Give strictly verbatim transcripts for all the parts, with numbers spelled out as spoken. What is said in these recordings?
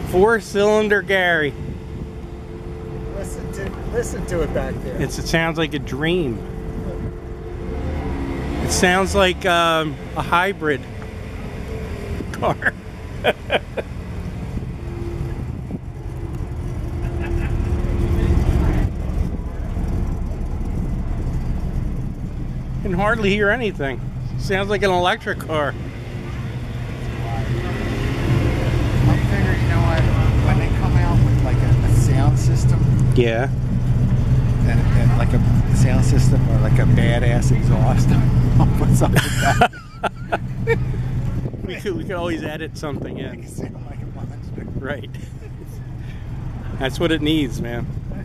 Four-cylinder Gary. Listen to listen to it back there. It's, it sounds like a dream. It sounds like um, a hybrid car. Can hardly hear anything. Sounds like an electric car. I figure, you know what, when they come out with like a, a sound system, Yeah. and, and like a sound system or like a badass exhaust, I'll put something back. we could we could always edit something Make it in. sound like a monster. Right. That's what it needs, man.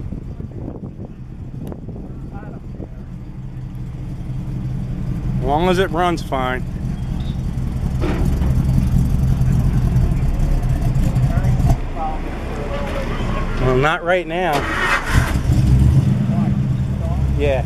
As long as it runs fine. Well, not right now. Yeah.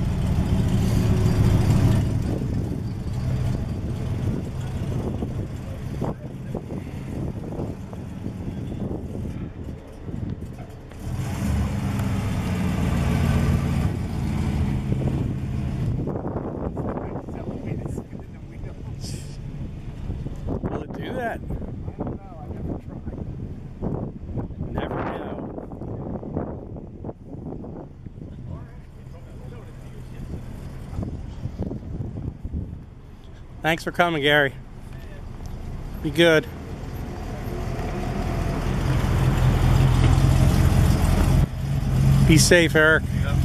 Will it do that? I don't know, I never tried. Never know. Thanks for coming, Gary. Be good. Be safe, Eric. Yep.